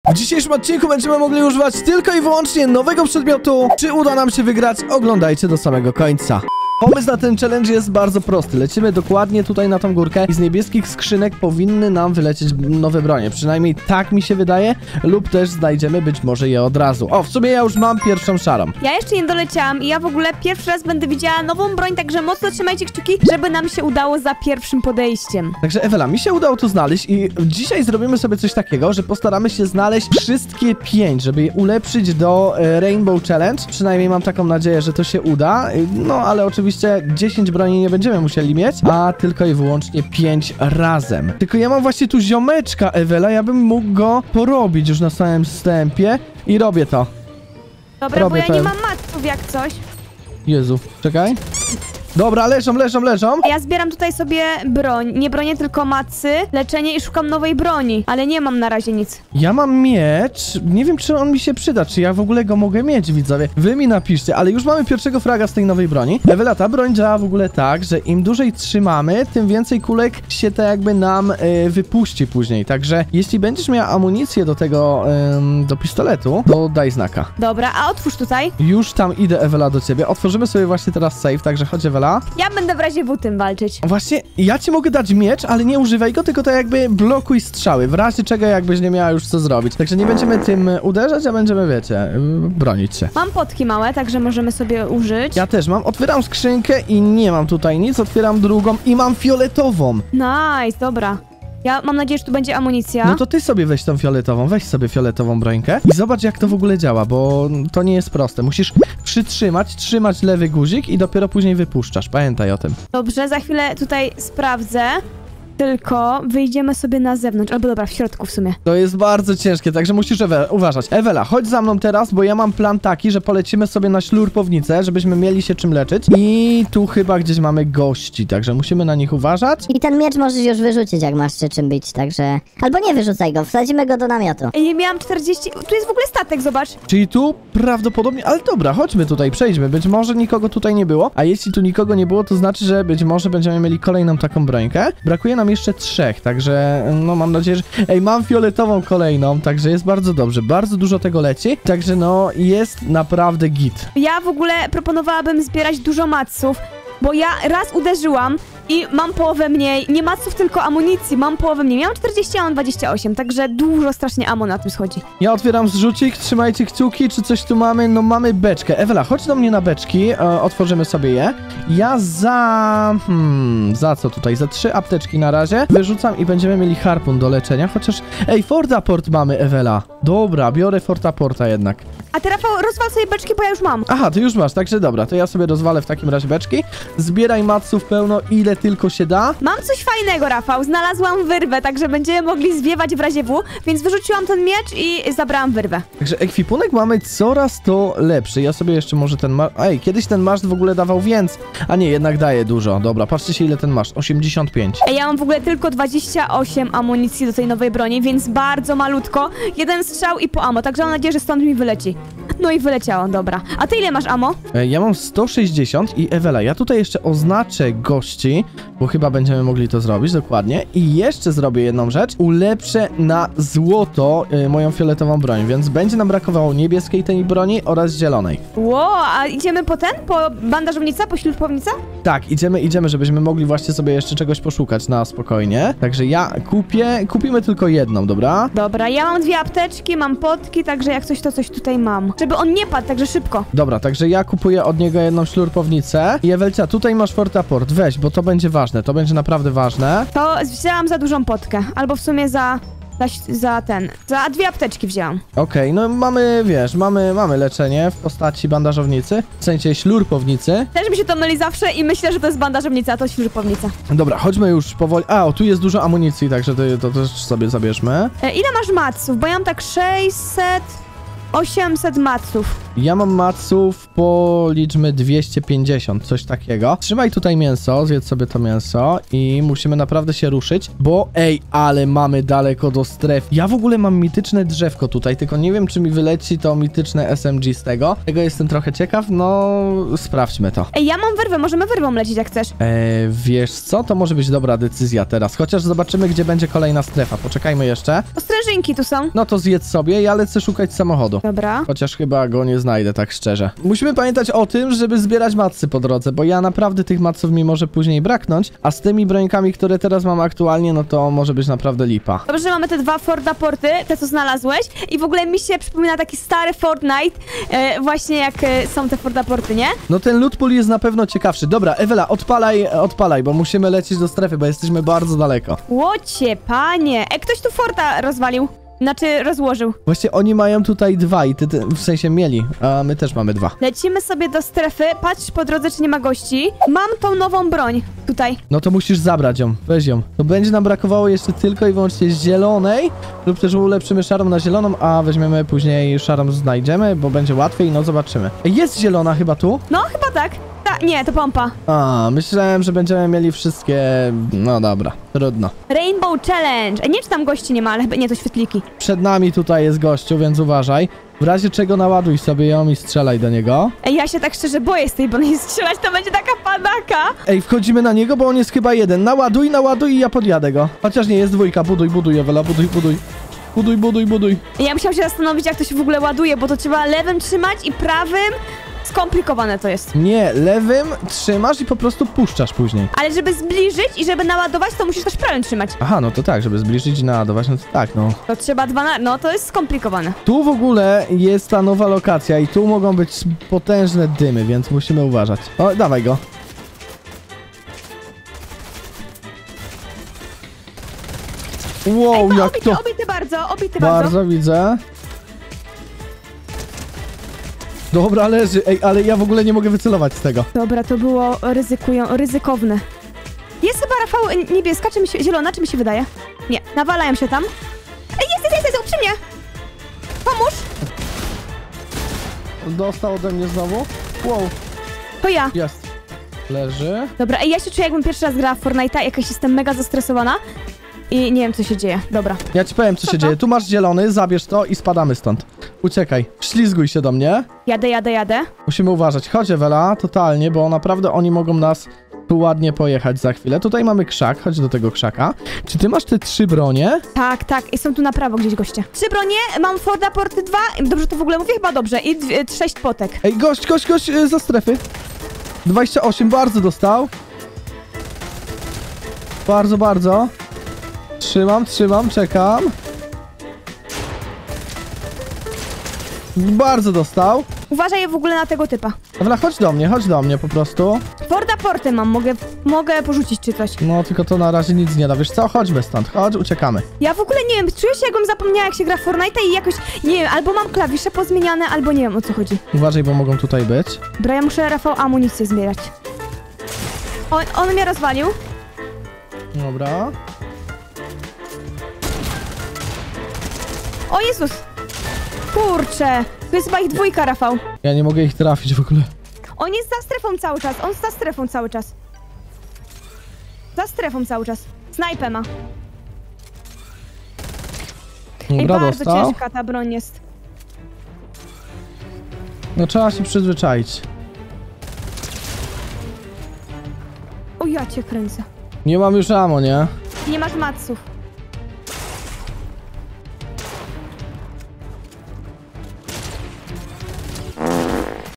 W dzisiejszym odcinku będziemy mogli używać tylko i wyłącznie nowego przedmiotu. Czy uda nam się wygrać? Oglądajcie do samego końca. Pomysł na ten challenge jest bardzo prosty. Lecimy dokładnie tutaj na tą górkę i z niebieskich skrzynek powinny nam wylecieć nowe bronie. Przynajmniej tak mi się wydaje, lub też znajdziemy być może je od razu. O, w sumie ja już mam pierwszą szarą. Ja jeszcze nie doleciałam i ja w ogóle pierwszy raz będę widziała nową broń, także mocno trzymajcie kciuki, żeby nam się udało za pierwszym podejściem. Także Ewela, mi się udało to znaleźć i dzisiaj zrobimy sobie coś takiego, że postaramy się znaleźć wszystkie 5, żeby je ulepszyć do Rainbow Challenge. Przynajmniej mam taką nadzieję, że to się uda. No, ale oczywiście 10 broni nie będziemy musieli mieć, a tylko i wyłącznie 5 razem. Tylko ja mam właśnie tu ziomeczka, Ewela, ja bym mógł go porobić już na samym wstępie i robię to. Dobra, bo ja nie mam matów jak coś. Jezu, czekaj. Dobra, leżą. Ja zbieram tutaj sobie broń. Nie bronię, tylko macy, leczenie i szukam nowej broni. Ale nie mam na razie nic. Ja mam miecz. Nie wiem, czy on mi się przyda, czy ja w ogóle go mogę mieć, widzowie. Wy mi napiszcie, ale już mamy pierwszego fraga z tej nowej broni. Ewela, ta broń działa w ogóle tak, że im dłużej trzymamy, tym więcej kulek się tak jakby nam wypuści później. Także jeśli będziesz miała amunicję do tego, do pistoletu, to daj znaka. Dobra, a otwórz tutaj. Już tam idę, Ewela, do ciebie. Otworzymy sobie właśnie teraz safe, także chodź, Ewela. Ja będę w razie W tym walczyć. Właśnie, ja ci mogę dać miecz, ale nie używaj go, tylko tak jakby blokuj strzały, w razie czego jakbyś nie miała już co zrobić. Także nie będziemy tym uderzać, a będziemy, wiecie, bronić się. Mam potki małe, także możemy sobie użyć. Ja też mam. Otwieram skrzynkę i nie mam tutaj nic, otwieram drugą i mam fioletową. Nice, dobra. Ja mam nadzieję, że tu będzie amunicja. No to ty sobie weź tą fioletową, weź sobie fioletową brońkę i zobacz, jak to w ogóle działa, bo to nie jest proste. Musisz trzymać lewy guzik i dopiero później wypuszczasz. Pamiętaj o tym. Dobrze, za chwilę tutaj sprawdzę. Tylko wyjdziemy sobie na zewnątrz. Albo dobra, w środku w sumie. To jest bardzo ciężkie, także musisz uważać. Ewela, chodź za mną teraz, bo ja mam plan taki, że polecimy sobie na ślurpownicę, żebyśmy mieli się czym leczyć. I tu chyba gdzieś mamy gości, także musimy na nich uważać. I ten miecz możesz już wyrzucić, jak masz się czym bić, także... Albo nie wyrzucaj go, wsadzimy go do namiotu. Ej, nie miałam 40... Tu jest w ogóle statek, zobacz. Czyli tu prawdopodobnie... Ale dobra, chodźmy tutaj, przejdźmy. Być może nikogo tutaj nie było, a jeśli tu nikogo nie było, to znaczy, że być może będziemy mieli kolejną taką brońkę. Brakuje nam jeszcze 3, także no mam nadzieję, że... Ej, mam fioletową kolejną, także jest bardzo dobrze. Bardzo dużo tego leci, także no jest naprawdę git. Ja w ogóle proponowałabym zbierać dużo maców, bo ja raz uderzyłam i mam połowę mniej. Nie maców, tylko amunicji. Mam połowę mniej. Miałam 40, a mam 28, także dużo strasznie ammo na tym schodzi. Ja otwieram zrzucik, trzymajcie kciuki, czy coś tu mamy? No mamy beczkę. Ewela, chodź do mnie na beczki, otworzymy sobie je. Ja za co tutaj? Za 3 apteczki na razie. Wyrzucam i będziemy mieli harpun do leczenia, chociaż... Ej, Fortaport mamy, Ewela. Dobra, biorę Fortaporta jednak. A ty, Rafał, rozwal sobie beczki, bo ja już mam. Aha, ty już masz, także dobra, to ja sobie rozwalę w takim razie beczki. Zbieraj maców pełno, ile tylko się da. Mam coś fajnego, Rafał. Znalazłam wyrwę, także będziemy mogli zwiewać w razie W, więc wyrzuciłam ten miecz i zabrałam wyrwę. Także ekwipunek mamy coraz to lepszy. Ja sobie jeszcze może ten maszt... Ej, kiedyś ten maszt w ogóle dawał więcej. A nie, jednak daje dużo. Dobra, patrzcie się, ile ten maszt. 85. Ej, ja mam w ogóle tylko 28 amunicji do tej nowej broni, więc bardzo malutko. Jeden strzał i po ammo, także mam nadzieję, że stąd mi wyleci. No i wyleciało, dobra. A ty ile masz ammo? Ja mam 160 i Ewela, ja tutaj jeszcze oznaczę gości, bo chyba będziemy mogli to zrobić, dokładnie. I jeszcze zrobię jedną rzecz. Ulepszę na złoto moją fioletową broń, więc będzie nam brakowało niebieskiej tej broni oraz zielonej. Ło, a idziemy po ten? Po bandażownica? Po ślubownica? Tak, idziemy, żebyśmy mogli właśnie sobie jeszcze czegoś poszukać na spokojnie. Także ja kupimy tylko jedną, dobra? Dobra, ja mam 2 apteczki, mam potki, także jak coś, to coś tutaj mam. Żeby on nie padł, także szybko. Dobra, także ja kupuję od niego jedną ślurpownicę. I Ewelcia, tutaj masz Fortaport, weź, bo to będzie ważne, to będzie naprawdę ważne. To wzięłam za dużą potkę, albo w sumie za 2 apteczki wzięłam. Okej, no mamy, wiesz, mamy leczenie w postaci bandażownicy, w sensie ślurpownicy. Też mi się to myli zawsze i myślę, że to jest bandażownica, a to ślubownica. Dobra, chodźmy już powoli. A, tu jest dużo amunicji, także to też sobie zabierzmy. Ile masz maców? Bo ja mam tak 600... 800 maców. Ja mam maców, policzmy 250, coś takiego. Trzymaj tutaj mięso, zjedz sobie to mięso i musimy naprawdę się ruszyć, bo ej, ale mamy daleko do stref. Ja w ogóle mam mityczne drzewko tutaj, tylko nie wiem, czy mi wyleci to mityczne SMG z tego. Tego jestem trochę ciekaw, no sprawdźmy to. Ej, ja mam wyrwę, możemy wyrwą lecieć jak chcesz. Wiesz co, to może być dobra decyzja teraz, chociaż zobaczymy, gdzie będzie kolejna strefa. Poczekajmy jeszcze. Ostrężynki tu są. No to zjedz sobie, ja lecę szukać samochodu. Dobra. Chociaż chyba go nie znajdę, tak szczerze. Musimy pamiętać o tym, żeby zbierać matsy po drodze, bo ja naprawdę tych matsów mi może później braknąć, a z tymi brońkami, które teraz mam aktualnie, no to może być naprawdę lipa. Dobrze, że mamy te dwa Forda porty, te co znalazłeś i w ogóle mi się przypomina taki stary Fortnite, właśnie jak są te Forda porty, nie? No ten loot pool jest na pewno ciekawszy. Dobra, Ewela, odpalaj, bo musimy lecieć do strefy, bo jesteśmy bardzo daleko. Łocie, panie! Ktoś tu Forda rozwalił. Znaczy, rozłożył. Właśnie oni mają tutaj dwa i w sensie mieli, a my też mamy dwa. Lecimy sobie do strefy, patrz po drodze, czy nie ma gości. Mam tą nową broń tutaj. No to musisz zabrać ją, weź ją. To będzie nam brakowało jeszcze tylko i wyłącznie zielonej, lub też ulepszymy szarą na zieloną, a weźmiemy później szarą znajdziemy, bo będzie łatwiej, no zobaczymy. Jest zielona chyba tu? No, chyba tak. Nie, to pompa. A, myślałem, że będziemy mieli wszystkie... No dobra, trudno. Rainbow Challenge. Nie, czy tam gości nie ma, ale chyba nie, to świetliki. Przed nami tutaj jest gościu, więc uważaj. W razie czego naładuj sobie ją i strzelaj do niego. Ej, ja się tak szczerze boję z tej broni strzelać, to będzie taka padaka. Ej, wchodzimy na niego, bo on jest chyba jeden. Naładuj i ja podjadę go. Chociaż nie, jest dwójka. Buduj, Ewela, buduj. Ja musiałam się zastanowić, jak to się w ogóle ładuje, bo to trzeba lewym trzymać i prawym. Skomplikowane to jest. Nie, lewym trzymasz i po prostu puszczasz później. Ale żeby zbliżyć i żeby naładować, to musisz też prawym trzymać. Aha, no to tak, żeby zbliżyć i naładować, no to tak, no. To trzeba no to jest skomplikowane. Tu w ogóle jest ta nowa lokacja i tu mogą być potężne dymy, więc musimy uważać. O, dawaj go. Wow, Ej, jak to... Obity bardzo. Bardzo widzę. Dobra, leży. Ej, ale ja w ogóle nie mogę wycelować z tego. Dobra, to było ryzykowne. Jest chyba, Rafał, niebieska, zielona, czy mi się wydaje? Nie, nawalają się tam. Ej, jest, przy mnie! Pomóż! Dostał ode mnie znowu. Wow, To ja. jest. Leży. Dobra, ej, ja się czuję, jakbym pierwszy raz grała w Fortnite'a, jakaś jestem mega zestresowana. I nie wiem, co się dzieje. Dobra. Ja ci powiem, co się dzieje. Tu masz zielony, zabierz to i spadamy stąd. Uciekaj. Ślizguj się do mnie. Jadę. Musimy uważać. Chodź, Ewela, totalnie, bo naprawdę oni mogą nas tu ładnie pojechać za chwilę. Tutaj mamy krzak, chodź do tego krzaka. Czy ty masz te 3 bronie? Tak. I są tu na prawo gdzieś goście. 3 bronie, mam Forda porty 2. Dobrze to w ogóle mówię? Chyba dobrze. I 6 potek. Ej, gość za strefy. 28, bardzo dostał. Bardzo. Trzymam, czekam. Bardzo dostał. Uważaj w ogóle na tego typa. Dobra, chodź do mnie po prostu. Forda porty mam, mogę porzucić czy coś. No, tylko to na razie nic nie da. Wiesz co? Chodźmy stąd, chodź, uciekamy. Ja w ogóle nie wiem, czuję się, jakbym zapomniała, jak się gra w Fortnite'a i jakoś, nie wiem, albo mam klawisze pozmieniane, albo nie wiem, o co chodzi. Uważaj, bo mogą tutaj być. Dobra, ja muszę, Rafał, amunicję zbierać. On mnie rozwalił. Dobra. O Jezus! Kurczę! To jest chyba ich 2, Rafał. Ja nie mogę ich trafić w ogóle. On jest za strefą cały czas, Za strefą cały czas. Snajpę ma. Ej, Dobra, bardzo dostał. ciężka ta broń jest. No trzeba się przyzwyczaić. O, ja cię kręcę. Nie mam już ammo, nie? Nie masz matsów.